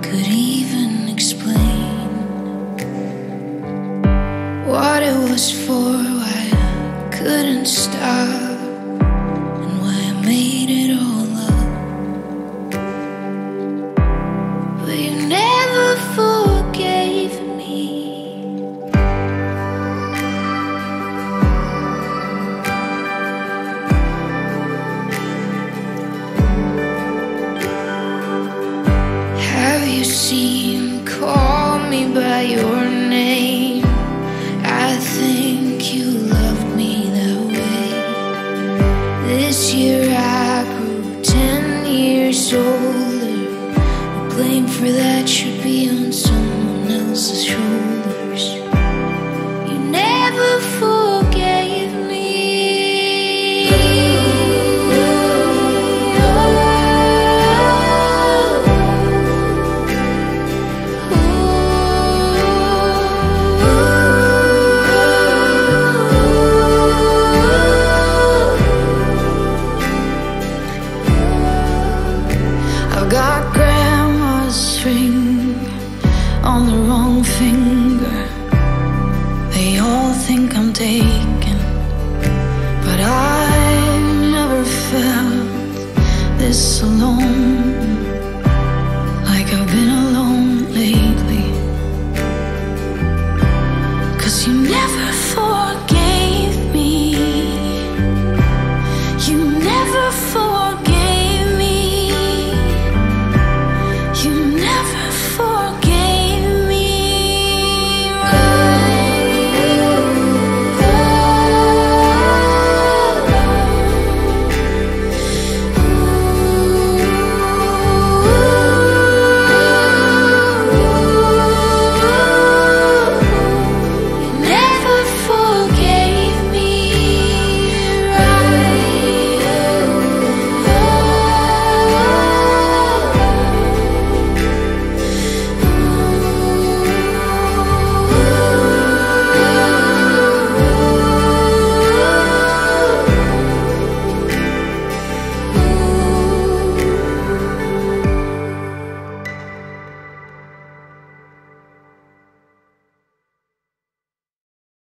could even explain what it was for, why I couldn't stop, and why I made it all up. But you never forgave me. Have you seen, call me by your name? I think you loved me that way. This year I grew 10 years older. The blame for that should be on someone else's shoulders. You never forgave me. I've got grandma's ring on the wrong finger. They all think I'm taken, but I've never felt this alone.